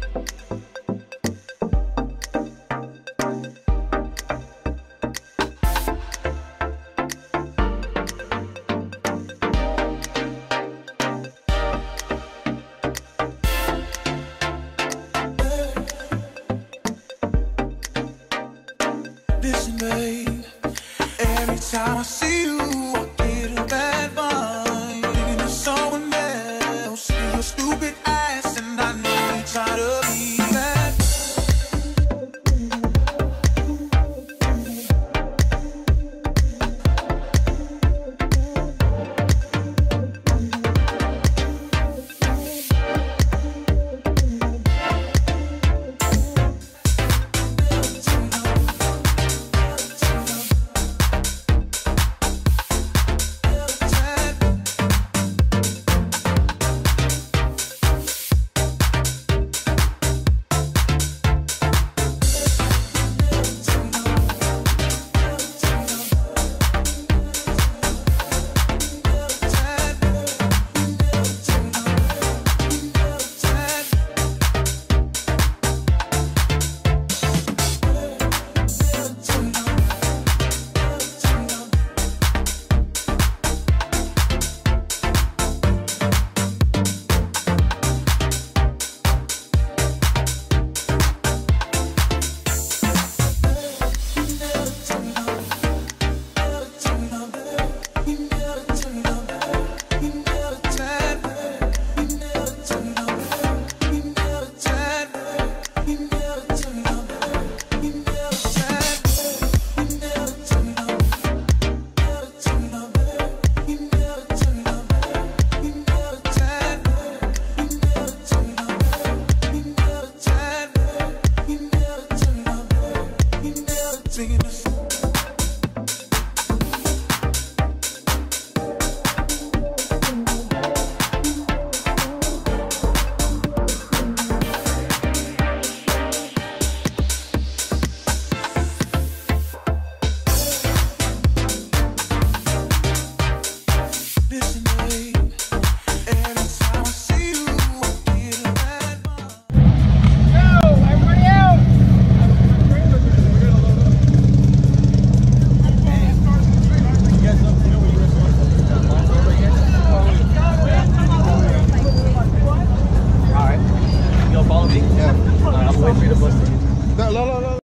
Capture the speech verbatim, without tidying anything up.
Listen, babe, every time I see you, I get a bad vibe. Thinking of someone else, see your stupid ass, and I know you try to be that. Follow me? Yeah. Uh, I'm waiting for you to bust it. No, no, no.